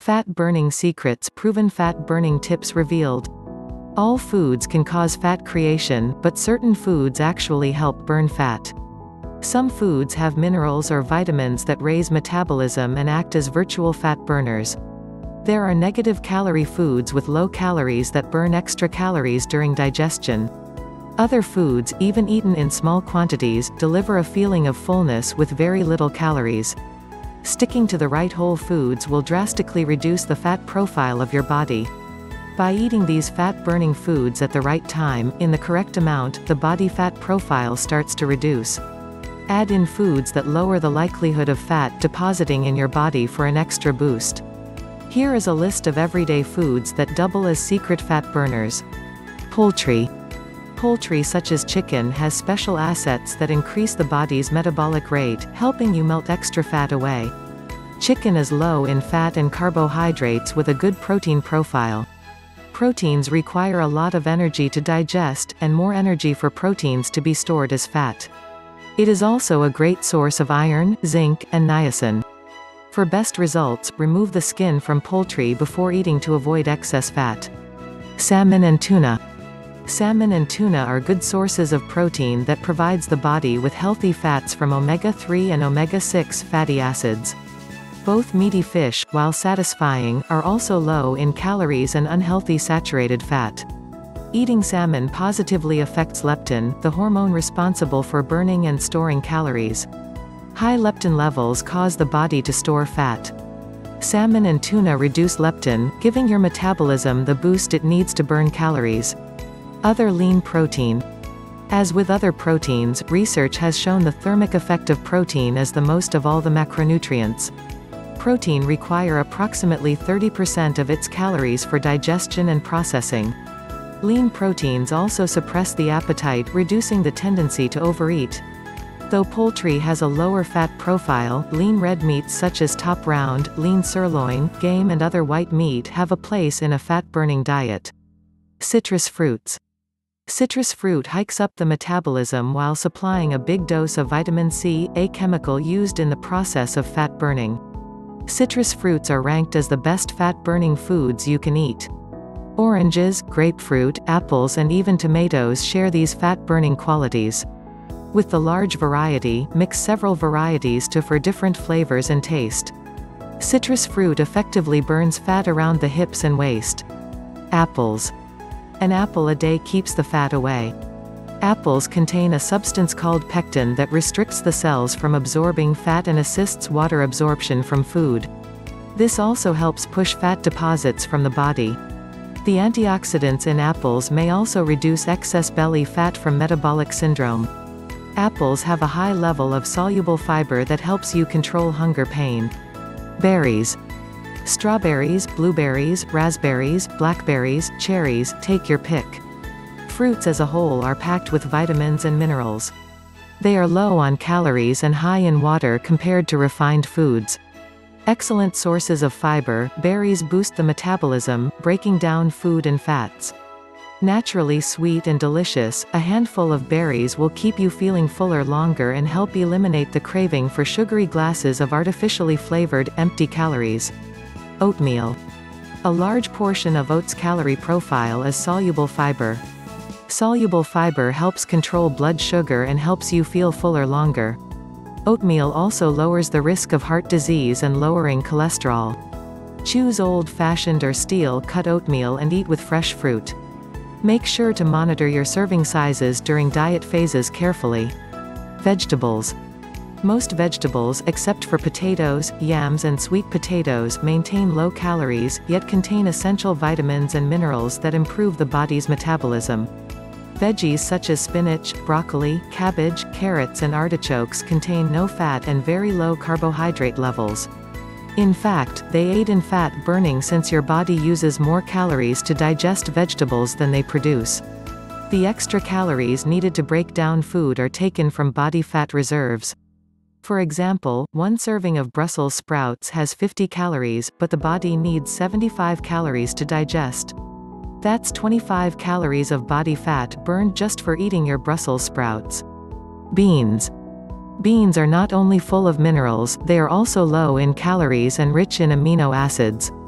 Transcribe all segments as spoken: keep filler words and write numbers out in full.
Fat-burning secrets, proven fat-burning tips revealed. All foods can cause fat creation, but certain foods actually help burn fat. Some foods have minerals or vitamins that raise metabolism and act as virtual fat burners. There are negative calorie foods with low calories that burn extra calories during digestion. Other foods, even eaten in small quantities, deliver a feeling of fullness with very little calories. Sticking to the right whole foods will drastically reduce the fat profile of your body. By eating these fat-burning foods at the right time, in the correct amount, the body fat profile starts to reduce. Add in foods that lower the likelihood of fat depositing in your body for an extra boost. Here is a list of everyday foods that double as secret fat burners. Poultry. Poultry such as chicken has special assets that increase the body's metabolic rate, helping you melt extra fat away. Chicken is low in fat and carbohydrates with a good protein profile. Proteins require a lot of energy to digest, and more energy for proteins to be stored as fat. It is also a great source of iron, zinc, and niacin. For best results, remove the skin from poultry before eating to avoid excess fat. Salmon and tuna. Salmon and tuna are good sources of protein that provides the body with healthy fats from omega three and omega six fatty acids. Both meaty fish, while satisfying, are also low in calories and unhealthy saturated fat. Eating salmon positively affects leptin, the hormone responsible for burning and storing calories. High leptin levels cause the body to store fat. Salmon and tuna reduce leptin, giving your metabolism the boost it needs to burn calories. Other lean protein. As with other proteins, research has shown the thermic effect of protein as the most of all the macronutrients. Protein require approximately thirty percent of its calories for digestion and processing. Lean proteins also suppress the appetite, reducing the tendency to overeat. Though poultry has a lower fat profile, lean red meats such as top round, lean sirloin, game and other white meat have a place in a fat-burning diet. Citrus fruits. Citrus fruit hikes up the metabolism while supplying a big dose of vitamin C, a chemical used in the process of fat burning. Citrus fruits are ranked as the best fat-burning foods you can eat. Oranges, grapefruit, apples and even tomatoes share these fat-burning qualities. With the large variety, mix several varieties to for different flavors and taste. Citrus fruit effectively burns fat around the hips and waist. Apples. An apple a day keeps the fat away. Apples contain a substance called pectin that restricts the cells from absorbing fat and assists water absorption from food. This also helps push fat deposits from the body. The antioxidants in apples may also reduce excess belly fat from metabolic syndrome. Apples have a high level of soluble fiber that helps you control hunger pain. Berries. Strawberries, blueberries, raspberries, blackberries, cherries, take your pick. Fruits as a whole are packed with vitamins and minerals. They are low on calories and high in water compared to refined foods. Excellent sources of fiber, berries boost the metabolism, breaking down food and fats. Naturally sweet and delicious, a handful of berries will keep you feeling fuller longer and help eliminate the craving for sugary glasses of artificially flavored, empty calories. Oatmeal. A large portion of oats' calorie profile is soluble fiber. Soluble fiber helps control blood sugar and helps you feel fuller longer. Oatmeal also lowers the risk of heart disease and lowering cholesterol. Choose old-fashioned or steel-cut oatmeal and eat with fresh fruit. Make sure to monitor your serving sizes during diet phases carefully. Vegetables. Most vegetables, except for potatoes, yams and sweet potatoes, maintain low calories, yet contain essential vitamins and minerals that improve the body's metabolism. Veggies such as spinach, broccoli, cabbage, carrots and artichokes contain no fat and very low carbohydrate levels. In fact, they aid in fat burning since your body uses more calories to digest vegetables than they produce. The extra calories needed to break down food are taken from body fat reserves. For example, one serving of Brussels sprouts has fifty calories, but the body needs seventy-five calories to digest. That's twenty-five calories of body fat burned just for eating your Brussels sprouts. Beans. Beans are not only full of minerals, they are also low in calories and rich in amino acids.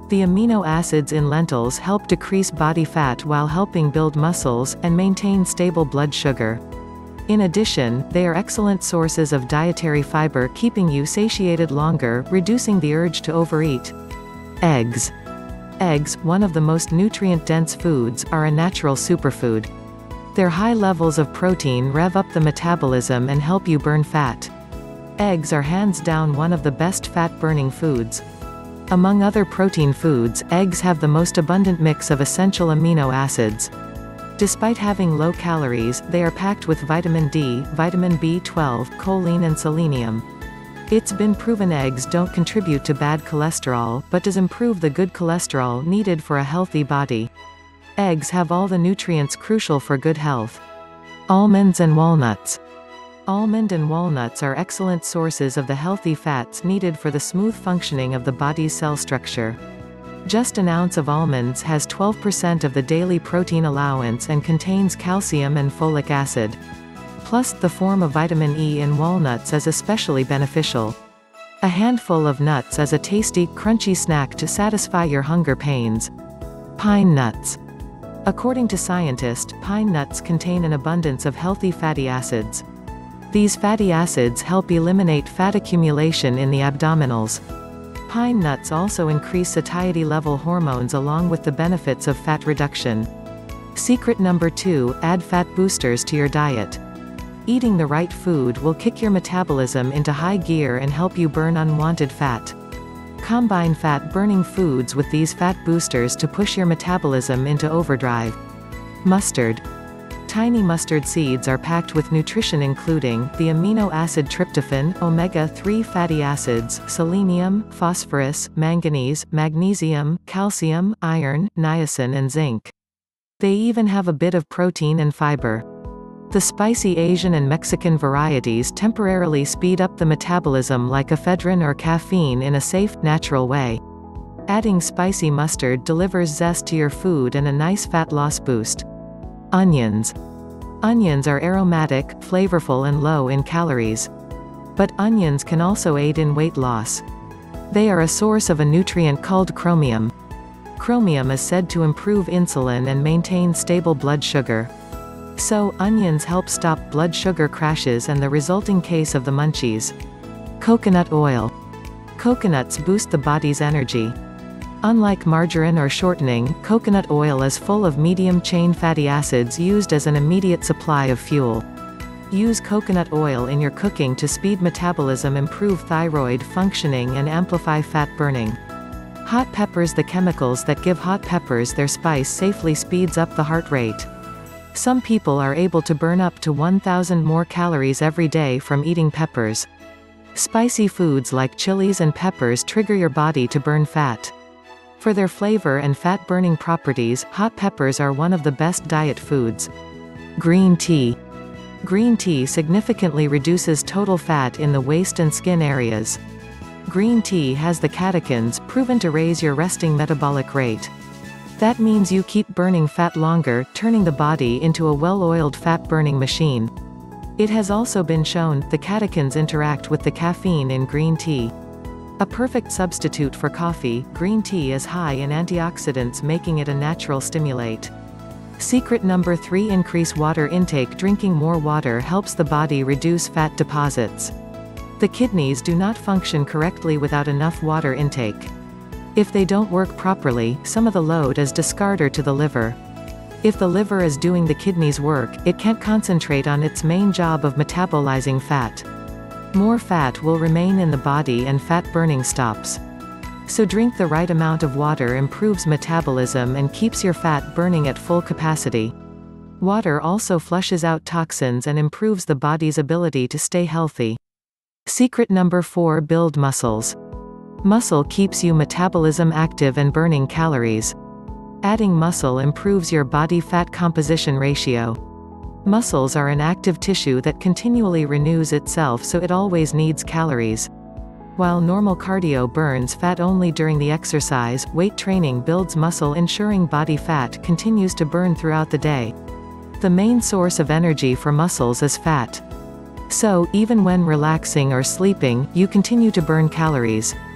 The amino acids in lentils help decrease body fat while helping build muscles, and maintain stable blood sugar. In addition, they are excellent sources of dietary fiber, keeping you satiated longer, reducing the urge to overeat. Eggs. Eggs, one of the most nutrient-dense foods, are a natural superfood. Their high levels of protein rev up the metabolism and help you burn fat. Eggs are hands down one of the best fat-burning foods. Among other protein foods, eggs have the most abundant mix of essential amino acids. Despite having low calories, they are packed with vitamin D, vitamin B twelve, choline and selenium. It's been proven eggs don't contribute to bad cholesterol, but does improve the good cholesterol needed for a healthy body. Eggs have all the nutrients crucial for good health. Almonds and walnuts. Almond and walnuts are excellent sources of the healthy fats needed for the smooth functioning of the body's cell structure. Just an ounce of almonds has twelve percent of the daily protein allowance and contains calcium and folic acid. Plus, the form of vitamin E in walnuts is especially beneficial. A handful of nuts is a tasty, crunchy snack to satisfy your hunger pains. Pine nuts. According to scientists, pine nuts contain an abundance of healthy fatty acids. These fatty acids help eliminate fat accumulation in the abdominals. Pine nuts also increase satiety level hormones along with the benefits of fat reduction. Secret number two, add fat boosters to your diet. Eating the right food will kick your metabolism into high gear and help you burn unwanted fat. Combine fat-burning foods with these fat boosters to push your metabolism into overdrive. Mustard. Tiny mustard seeds are packed with nutrition including the amino acid tryptophan, omega three fatty acids, selenium, phosphorus, manganese, magnesium, calcium, iron, niacin and zinc. They even have a bit of protein and fiber. The spicy Asian and Mexican varieties temporarily speed up the metabolism like ephedrine or caffeine in a safe, natural way. Adding spicy mustard delivers zest to your food and a nice fat loss boost. Onions. Onions are aromatic, flavorful and low in calories. But onions can also aid in weight loss. They are a source of a nutrient called chromium. Chromium is said to improve insulin and maintain stable blood sugar. So, onions help stop blood sugar crashes and the resulting case of the munchies. Coconut oil. Coconuts boost the body's energy. Unlike margarine or shortening, coconut oil is full of medium-chain fatty acids used as an immediate supply of fuel. Use coconut oil in your cooking to speed metabolism, improve thyroid functioning and amplify fat burning. Hot peppers. The chemicals that give hot peppers their spice safely speeds up the heart rate. Some people are able to burn up to one thousand more calories every day from eating peppers. Spicy foods like chilies and peppers trigger your body to burn fat. For their flavor and fat-burning properties, hot peppers are one of the best diet foods. Green tea. Green tea significantly reduces total fat in the waist and skin areas. Green tea has the catechins, proven to raise your resting metabolic rate. That means you keep burning fat longer, turning the body into a well-oiled fat-burning machine. It has also been shown, the catechins interact with the caffeine in green tea. A perfect substitute for coffee, green tea is high in antioxidants, making it a natural stimulant. Secret number three, increase water intake. Drinking more water helps the body reduce fat deposits. The kidneys do not function correctly without enough water intake. If they don't work properly, some of the load is discarded to the liver. If the liver is doing the kidneys' work, it can't concentrate on its main job of metabolizing fat. More fat will remain in the body and fat burning stops. So drink the right amount of water, improves metabolism and keeps your fat burning at full capacity. Water also flushes out toxins and improves the body's ability to stay healthy. Secret number four, build muscles. Muscle keeps your metabolism active and burning calories. Adding muscle improves your body fat composition ratio. Muscles are an active tissue that continually renews itself, so it always needs calories. While normal cardio burns fat only during the exercise, weight training builds muscle, ensuring body fat continues to burn throughout the day. The main source of energy for muscles is fat. So, even when relaxing or sleeping, you continue to burn calories.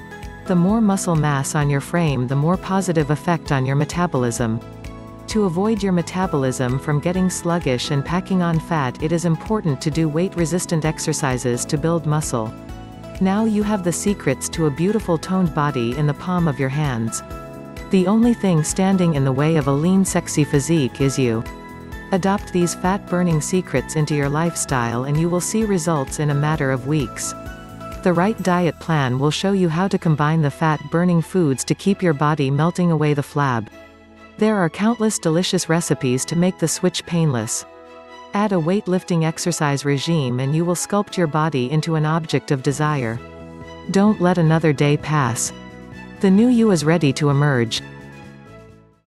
The more muscle mass on your frame, the more positive effect on your metabolism. To avoid your metabolism from getting sluggish and packing on fat, it is important to do weight-resistant exercises to build muscle. Now you have the secrets to a beautiful toned body in the palm of your hands. The only thing standing in the way of a lean, sexy physique is you. Adopt these fat-burning secrets into your lifestyle and you will see results in a matter of weeks. The right diet plan will show you how to combine the fat-burning foods to keep your body melting away the flab. There are countless delicious recipes to make the switch painless. Add a weightlifting exercise regime and you will sculpt your body into an object of desire. Don't let another day pass. The new you is ready to emerge.